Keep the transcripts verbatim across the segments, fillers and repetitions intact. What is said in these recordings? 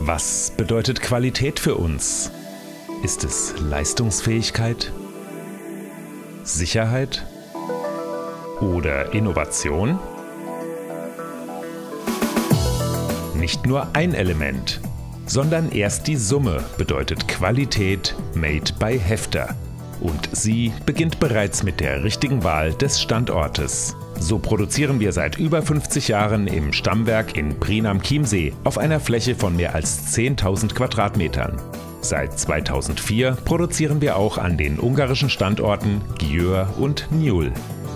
Was bedeutet Qualität für uns? Ist es Leistungsfähigkeit? Sicherheit? Oder Innovation? Nicht nur ein Element, sondern erst die Summe bedeutet Qualität made by Hefter. Und sie beginnt bereits mit der richtigen Wahl des Standortes. So produzieren wir seit über fünfzig Jahren im Stammwerk in Prien am Chiemsee auf einer Fläche von mehr als zehntausend Quadratmetern. Seit zweitausendvier produzieren wir auch an den ungarischen Standorten Győr und Nyúl.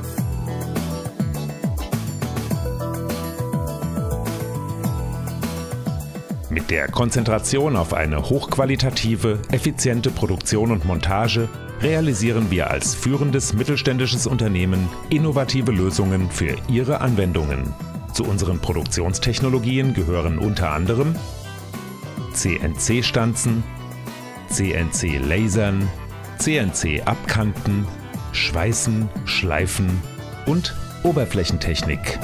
Mit der Konzentration auf eine hochqualitative, effiziente Produktion und Montage realisieren wir als führendes mittelständisches Unternehmen innovative Lösungen für Ihre Anwendungen. Zu unseren Produktionstechnologien gehören unter anderem C N C-Stanzen, C N C-Lasern, C N C-Abkanten, Schweißen, Schleifen und Oberflächentechnik.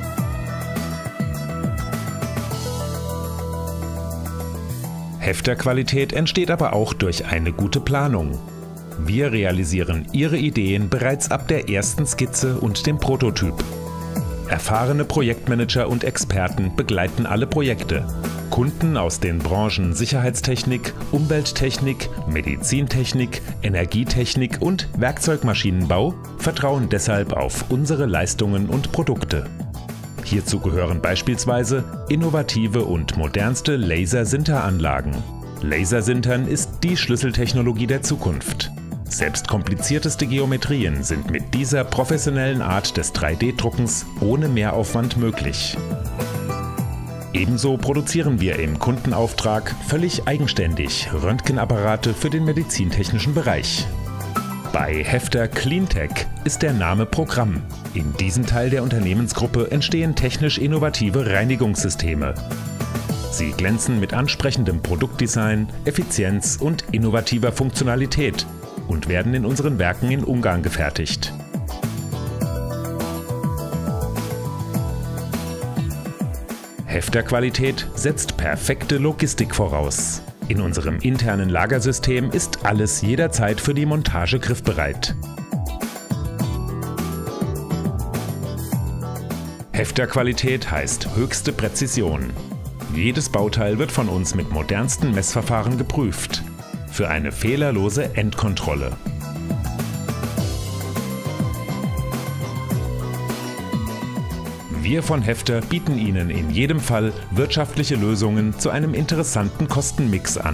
Hefterqualität entsteht aber auch durch eine gute Planung. Wir realisieren Ihre Ideen bereits ab der ersten Skizze und dem Prototyp. Erfahrene Projektmanager und Experten begleiten alle Projekte. Kunden aus den Branchen Sicherheitstechnik, Umwelttechnik, Medizintechnik, Energietechnik und Werkzeugmaschinenbau vertrauen deshalb auf unsere Leistungen und Produkte. Hierzu gehören beispielsweise innovative und modernste Lasersinteranlagen. Lasersintern ist die Schlüsseltechnologie der Zukunft. Selbst komplizierteste Geometrien sind mit dieser professionellen Art des drei D Druckens ohne Mehraufwand möglich. Ebenso produzieren wir im Kundenauftrag völlig eigenständig Röntgenapparate für den medizintechnischen Bereich. Bei Hefter Cleantech ist der Name Programm. In diesem Teil der Unternehmensgruppe entstehen technisch innovative Reinigungssysteme. Sie glänzen mit ansprechendem Produktdesign, Effizienz und innovativer Funktionalität und werden in unseren Werken in Ungarn gefertigt. Hefterqualität setzt perfekte Logistik voraus. In unserem internen Lagersystem ist alles jederzeit für die Montage griffbereit. Hefterqualität heißt höchste Präzision. Jedes Bauteil wird von uns mit modernsten Messverfahren geprüft. Für eine fehlerlose Endkontrolle. Wir von Hefter bieten Ihnen in jedem Fall wirtschaftliche Lösungen zu einem interessanten Kostenmix an.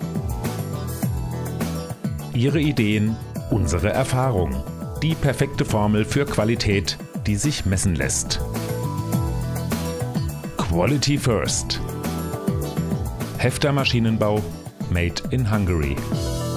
Ihre Ideen, unsere Erfahrung. Die perfekte Formel für Qualität, die sich messen lässt. Quality First. Hefter Maschinenbau, made in Hungary.